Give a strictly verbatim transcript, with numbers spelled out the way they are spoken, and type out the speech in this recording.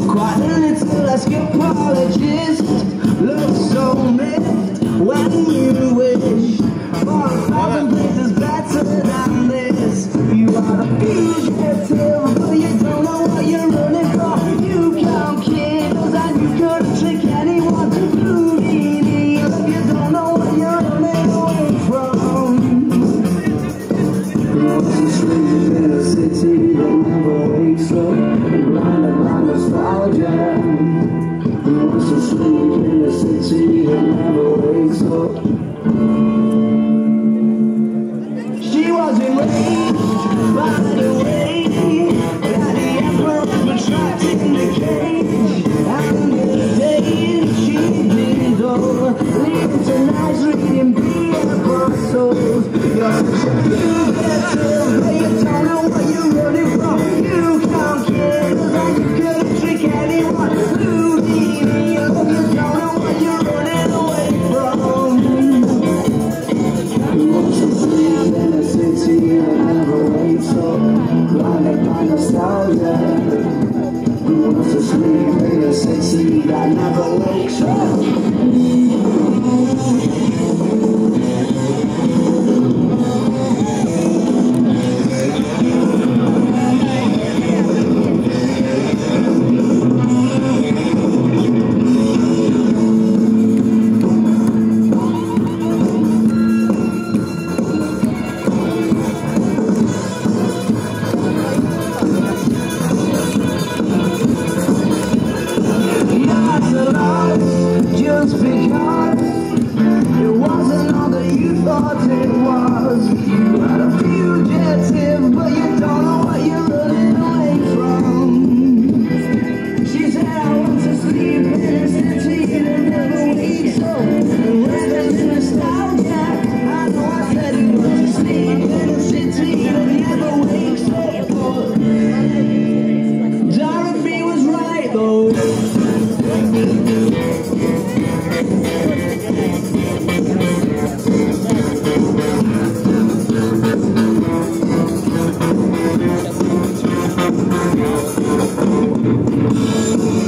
Quite a little anthropologist looks so miffed when you wish for a thousand places better than this. You are the fugitive, but you don't know what you're running for. You count kills and you couldn't trick anyone. Houdini, if you don't know what you're running away from. Who wants to sleep in a city that never wakes up? Blinded by nostalgia. Who wants to sleep in a city that never wakes up? She was enraged by the way that the emperor was trapped in the cage. And in the days she didn't go, leaving tonight reading Pierre Brussels. You're such a fugitive, but you don't know what you're running from. You can't kill and you couldn't trick anyone. Houdini, you don't know what you're running away from. Who wants to sleep in a city that never wakes up? Blinded by nostalgia. Who wants to sleep in a city that never wakes up? Just because it wasn't all that you thought it was. You are a fugitive, but you don't know what you're running away from. She said, I want to sleep in a city that never wakes up. And when there's nostalgia, I know I said you want to sleep in a city that never wakes up. But Dorothy was right though. We'll be right back.